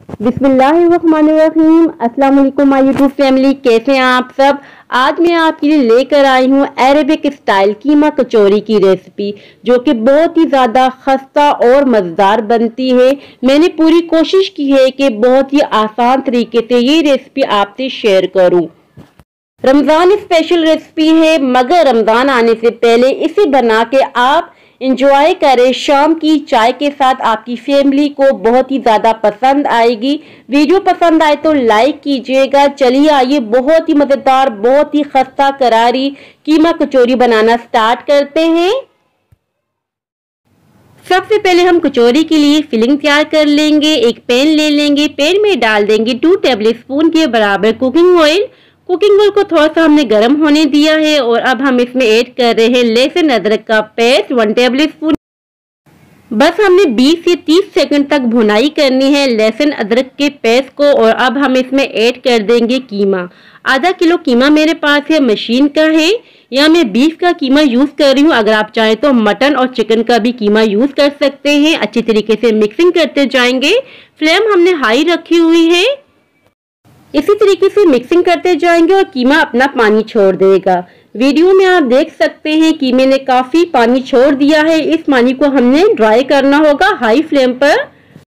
बिस्मिल्लाहिर्रहमानिर्रहीम। अस्सलाम वालेकुम माय यूट्यूब फैमिली, कैसे हैं आप सब। आज मैं आपके लिए लेकर आई हूँ अरेबिक स्टाइल कीमा कचौरी की रेसिपी, जो कि बहुत ही ज़्यादा खस्ता और मज़ेदार बनती है। मैंने पूरी कोशिश की है कि बहुत ही आसान तरीके से ये रेसिपी आपसे शेयर करूँ। रमज़ान स्पेशल रेसिपी है, मगर रमज़ान आने से पहले इसे बना के आप इंजॉय करें। शाम की चाय के साथ आपकी फैमिली को बहुत ही ज़्यादा पसंद आएगी। वीडियो पसंद आए तो लाइक कीजिएगा। चलिए आइए बहुत ही मज़ेदार, बहुत ही खस्ता करारी कीमा कचौरी बनाना स्टार्ट करते हैं। सबसे पहले हम कचौरी के लिए फिलिंग तैयार कर लेंगे। एक पैन ले लेंगे, पैन में डाल देंगे 2 टेबल स्पून के बराबर कुकिंग ऑयल। कुकिंग ऑयल को थोड़ा सा हमने गर्म होने दिया है और अब हम इसमें ऐड कर रहे हैं लहसुन अदरक का पेस्ट 1 टेबल स्पून। बस हमने 20 से 30 सेकंड तक भुनाई करनी है लहसुन अदरक के पेस्ट को। और अब हम इसमें ऐड कर देंगे कीमा। आधा किलो कीमा मेरे पास है, मशीन का है, या मैं बीफ का कीमा यूज कर रही हूँ। अगर आप चाहें तो मटन और चिकन का भी कीमा यूज कर सकते हैं। अच्छी तरीके से मिक्सिंग करते जाएंगे। फ्लेम हमने हाई रखी हुई है। इसी तरीके से मिक्सिंग करते जाएंगे और कीमा अपना पानी छोड़ देगा। वीडियो में आप देख सकते हैं कीमे ने काफी पानी छोड़ दिया है। इस पानी को हमने ड्राई करना होगा हाई फ्लेम पर।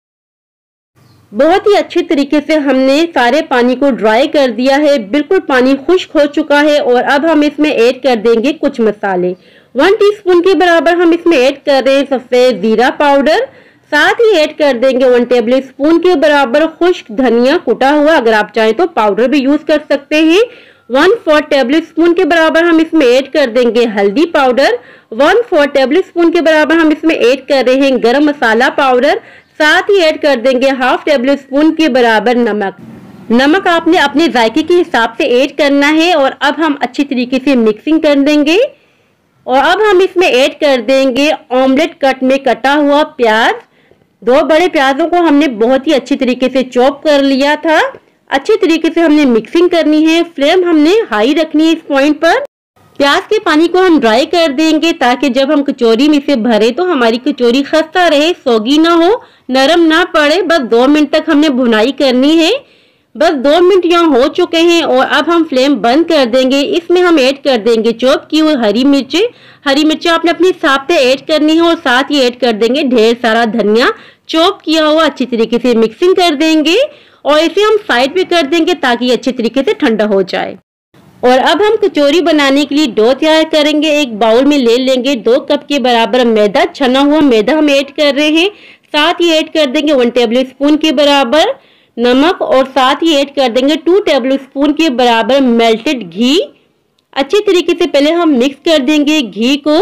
बहुत ही अच्छे तरीके से हमने सारे पानी को ड्राई कर दिया है, बिल्कुल पानी खुश्क हो चुका है। और अब हम इसमें ऐड कर देंगे कुछ मसाले। 1 टीस्पून के बराबर हम इसमें ऐड कर रहे हैं सफेद जीरा पाउडर। साथ ही ऐड कर देंगे 1 टेबल स्पून के बराबर खुश्क धनिया कुटा हुआ। अगर आप चाहें तो पाउडर भी यूज कर सकते हैं। 1/4 टेबल स्पून के बराबर हम इसमें ऐड कर देंगे हल्दी पाउडर। 1/4 टेबल स्पून के बराबर हम इसमें ऐड कर रहे हैं गरम मसाला पाउडर। साथ ही ऐड कर देंगे 1/2 टेबल स्पून के बराबर नमक। नमक आपने अपने जायके के हिसाब से ऐड करना है। और अब हम अच्छी तरीके से मिक्सिंग कर देंगे। और अब हम इसमें ऐड कर देंगे ऑमलेट कट में कटा हुआ प्याज। 2 बड़े प्याजों को हमने बहुत ही अच्छी तरीके से चॉप कर लिया था। अच्छी तरीके से हमने मिक्सिंग करनी है। फ्लेम हमने हाई रखनी है इस पॉइंट पर। प्याज के पानी को हम ड्राई कर देंगे, ताकि जब हम कचौरी में से भरे तो हमारी कचौरी खस्ता रहे, सोगी ना हो, नरम ना पड़े। बस 2 मिनट तक हमने भुनाई करनी है। बस 2 मिनट यहाँ हो चुके हैं और अब हम फ्लेम बंद कर देंगे। इसमें हम ऐड कर देंगे चॉप की हुई हरी मिर्चें। हरी मिर्चें आपने अपने हिसाब से ऐड करनी है। और साथ ही ऐड कर देंगे ढेर सारा धनिया चॉप किया हुआ। अच्छी तरीके से मिक्सिंग कर देंगे और इसे हम साइड पे कर देंगे ताकि अच्छी तरीके से ठंडा हो जाए। और अब हम कचौरी बनाने के लिए डो तैयार करेंगे। एक बाउल में ले लेंगे 2 कप के बराबर मैदा, छना हुआ मैदा हम ऐड कर रहे हैं। साथ ही ऐड कर देंगे 1 टेबल स्पून के बराबर नमक। और साथ ही ऐड कर देंगे 2 टेबल स्पून के बराबर मेल्टेड घी। अच्छी तरीके से पहले हम मिक्स कर देंगे घी को।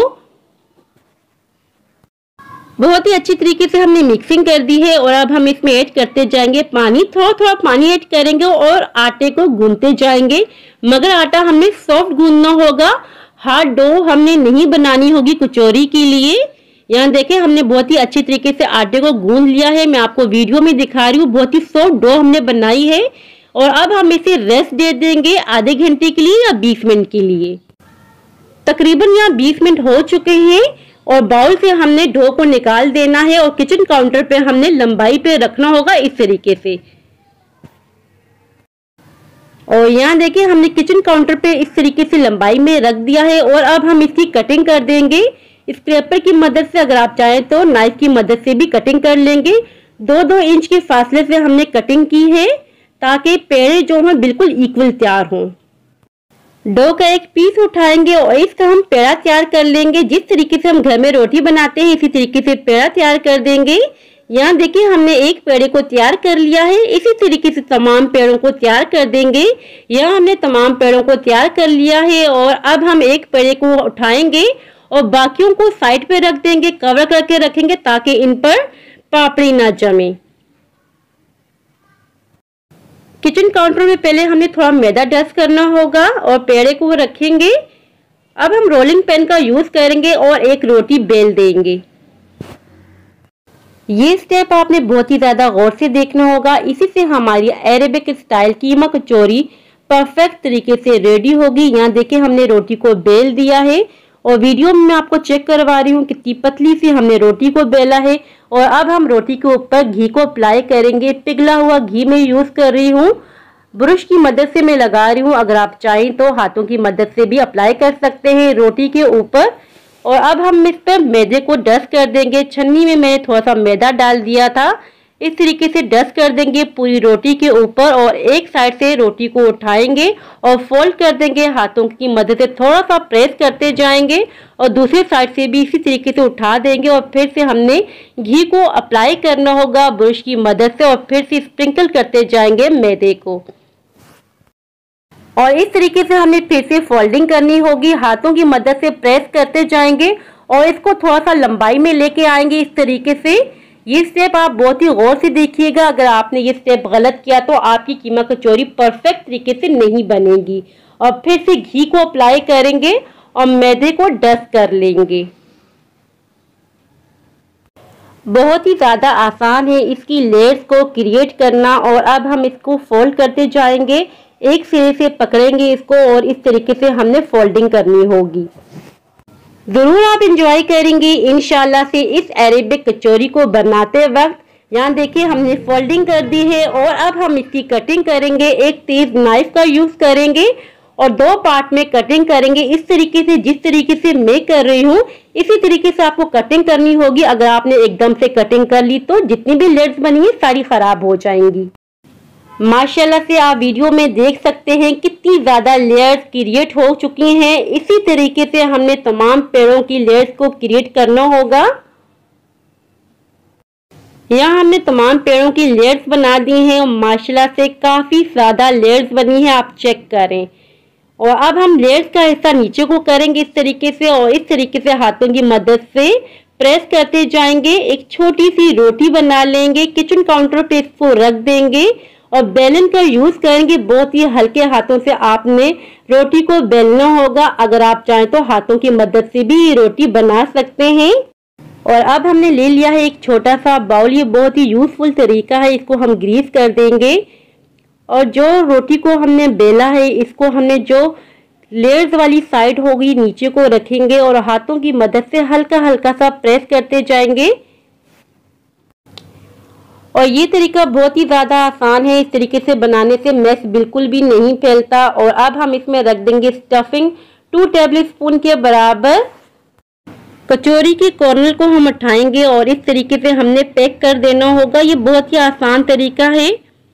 बहुत ही अच्छी तरीके से हमने मिक्सिंग कर दी है। और अब हम इसमें ऐड करते जाएंगे पानी। थोड़ा थोड़ा पानी ऐड करेंगे और आटे को गूंथते जाएंगे। मगर आटा हमने सॉफ्ट गूंथना होगा, हार्ड डो हमने नहीं बनानी होगी कचौरी के लिए। यहाँ देखें हमने बहुत ही अच्छी तरीके से आटे को गूंथ लिया है। मैं आपको वीडियो में दिखा रही हूँ, बहुत ही सॉफ्ट डो हमने बनाई है। और अब हम इसे रेस्ट दे देंगे आधे घंटे के लिए या 20 मिनट के लिए। तकरीबन यहाँ 20 मिनट हो चुके हैं। और बाउल से हमने डो को निकाल देना है और किचन काउंटर पे हमने लंबाई पे रखना होगा इस तरीके से। और यहाँ देखिए हमने किचन काउंटर पे इस तरीके से लंबाई में रख दिया है। और अब हम इसकी कटिंग कर देंगे स्क्रैपर की मदद से। अगर आप चाहें तो नाइफ की मदद से भी कटिंग कर लेंगे। 2-2 इंच के फासले से हमने कटिंग की है, ताकि पेड़े जो हैं बिल्कुल इक्वल तैयार हों। डो का एक पीस उठाएंगे और इसका हम पेड़ा तैयार कर लेंगे। जिस तरीके से हम घर में रोटी बनाते हैं इसी तरीके से पेड़ा तैयार कर देंगे। यहाँ देखिए हमने एक पेड़े को तैयार कर लिया है। इसी तरीके से तमाम पेड़ों को तैयार कर देंगे। यहाँ हमने तमाम पेड़ों को तैयार कर लिया है। और अब हम एक पेड़े को उठाएंगे और बाकियों को साइड पे रख देंगे, कवर करके रखेंगे ताकि इन पर पापड़ी ना जमे। किचन काउंटर में पहले हमें थोड़ा मैदा डस्ट करना होगा और पेड़े को रखेंगे। अब हम रोलिंग पैन का यूज करेंगे और एक रोटी बेल देंगे। ये स्टेप आपने बहुत ही ज्यादा गौर से देखना होगा। इसी से हमारी Arabic style keema kachori perfect तरीके से रेडी होगी। यहाँ देखिए हमने रोटी को बेल दिया है और वीडियो में मैं आपको चेक करवा रही हूँ कितनी पतली सी हमने रोटी को बेला है। और अब हम रोटी के ऊपर घी को अप्लाई करेंगे। पिघला हुआ घी मैं यूज़ कर रही हूँ, ब्रश की मदद से मैं लगा रही हूँ। अगर आप चाहें तो हाथों की मदद से भी अप्लाई कर सकते हैं रोटी के ऊपर। और अब हम इस पर मैदे को डस्ट कर देंगे। छन्नी में मैंने थोड़ा सा मैदा डाल दिया था, इस तरीके से डस्ट कर देंगे पूरी रोटी के ऊपर। और एक साइड से रोटी को उठाएंगे और फोल्ड कर देंगे, हाथों की मदद से थोड़ा सा प्रेस करते जाएंगे और दूसरी साइड से भी इसी तरीके से उठा देंगे। और फिर से हमने घी को अप्लाई करना होगा ब्रश की मदद से और फिर से स्प्रिंकल करते जाएंगे मैदे को। और इस तरीके से हमें फिर से फोल्डिंग करनी होगी, हाथों की मदद से प्रेस करते जाएंगे और इसको थोड़ा सा लंबाई में लेके आएंगे इस तरीके से। ये स्टेप आप बहुत ही गौर से देखिएगा, अगर आपने ये स्टेप गलत किया तो आपकी कीमा कचौरी परफेक्ट तरीके से नहीं बनेगी। और फिर से घी को अप्लाई करेंगे और मैदे को डस्ट कर लेंगे। बहुत ही ज़्यादा आसान है इसकी लेयर्स को क्रिएट करना। और अब हम इसको फोल्ड करते जाएंगे, एक सिरे से पकड़ेंगे इसको और इस तरीके से हमने फोल्डिंग करनी होगी। ज़रूर आप इंजॉय करेंगे इंशाल्लाह से इस अरेबिक कचौरी को बनाते वक्त। यहाँ देखिए हमने फोल्डिंग कर दी है और अब हम इसकी कटिंग करेंगे। एक तेज नाइफ का यूज़ करेंगे और 2 पार्ट में कटिंग करेंगे इस तरीके से। जिस तरीके से मैं कर रही हूँ इसी तरीके से आपको कटिंग करनी होगी। अगर आपने एकदम से कटिंग कर ली तो जितनी भी लेयर्स बनी है सारी खराब हो जाएंगी। माशाल्लाह से आप वीडियो में देख सकते हैं कितनी ज़्यादा लेयर्स क्रिएट हो चुकी हैं। इसी तरीके से हमने तमाम पेड़ों की लेयर्स को क्रिएट करना होगा। यहाँ हमने तमाम पेड़ों की लेयर्स बना दी हैं और माशाल्लाह से काफ़ी ज़्यादा लेयर्स बनी है, आप चेक करें। और अब हम लेयर्स का हिस्सा नीचे को करेंगे इस तरीके से और इस तरीके से हाथों की मदद से प्रेस करते जाएंगे। एक छोटी सी रोटी बना लेंगे, किचन काउंटर पे इसको रख देंगे और बेलन का यूज करेंगे। बहुत ही हल्के हाथों से आपने रोटी को बेलना होगा। अगर आप चाहें तो हाथों की मदद से भी ये रोटी बना सकते हैं। और अब हमने ले लिया है एक छोटा सा बाउल, ये बहुत ही यूजफुल तरीका है, इसको हम ग्रीस कर देंगे। और जो रोटी को हमने बेला है इसको हमने जो लेयर्स वाली साइड होगी नीचे को रखेंगे और हाथों की मदद से हल्का हल्का सा प्रेस करते जाएंगे। और ये तरीका बहुत ही ज़्यादा आसान है, इस तरीके से बनाने से मैश बिल्कुल भी नहीं फैलता। और अब हम इसमें रख देंगे स्टफिंग 2 टेबल स्पून के बराबर। कचौरी के कॉर्नर को हम उठाएंगे और इस तरीके से हमने पैक कर देना होगा। ये बहुत ही आसान तरीका है।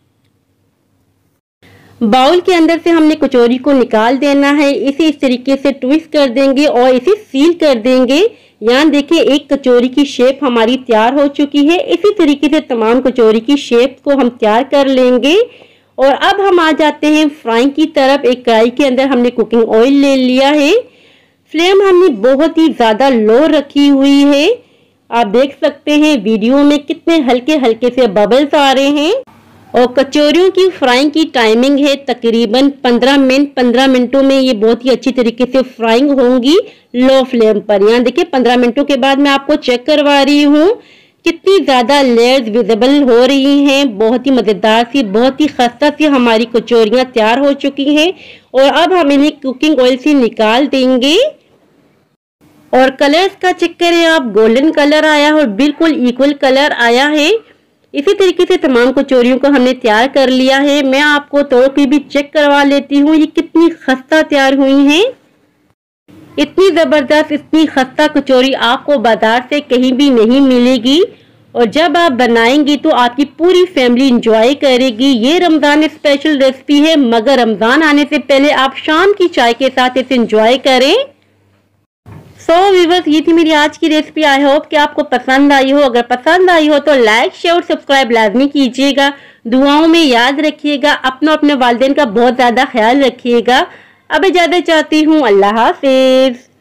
बाउल के अंदर से हमने कचौरी को निकाल देना है, इसे इस तरीके से ट्विस्ट कर देंगे और इसे सील कर देंगे। यहाँ देखिए एक कचौरी की शेप हमारी तैयार हो चुकी है। इसी तरीके से तमाम कचौरी की शेप को हम तैयार कर लेंगे। और अब हम आ जाते हैं फ्राइंग की तरफ। एक कढ़ाई के अंदर हमने कुकिंग ऑयल ले लिया है, फ्लेम हमने बहुत ही ज़्यादा लो रखी हुई है। आप देख सकते हैं वीडियो में कितने हल्के हल्के से बबल्स आ रहे हैं। और कचौरियों की फ्राइंग की टाइमिंग है तकरीबन 15 मिनट। 15 मिनटों में ये बहुत ही अच्छी तरीके से फ्राइंग होंगी लो फ्लेम पर। यहाँ देखिए 15 मिनटों के बाद मैं आपको चेक करवा रही हूँ कितनी ज़्यादा लेयर्स विजिबल हो रही हैं। बहुत ही मज़ेदार सी, बहुत ही खस्ता सी हमारी कचौरियाँ तैयार हो चुकी हैं। और अब हम इन्हें कुकिंग ऑयल से निकाल देंगे। और कलर्स का चेक करें आप, गोल्डन कलर आया और बिल्कुल इक्वल कलर आया है। इसी तरीके से तमाम कचौरियों को हमने तैयार कर लिया है। मैं आपको तोड़ के भी चेक करवा लेती हूँ ये कितनी खस्ता तैयार हुई हैं। इतनी ज़बरदस्त, इतनी खस्ता कचौरी आपको बाजार से कहीं भी नहीं मिलेगी। और जब आप बनाएंगी तो आपकी पूरी फैमिली इंजॉय करेगी। ये रमज़ान स्पेशल रेसिपी है, मगर रमज़ान आने से पहले आप शाम की चाय के साथ इसे इंजॉय करें। सो व्यूअर्स, ये थी मेरी आज की रेसिपी। आई होप कि आपको पसंद आई हो। अगर पसंद आई हो तो लाइक शेयर और सब्सक्राइब लाजमी कीजिएगा। दुआओं में याद रखिएगा। अपने वालिदैन का बहुत ज़्यादा ख्याल रखिएगा। अब इजाज़त चाहती हूँ। अल्लाह हाफिज़।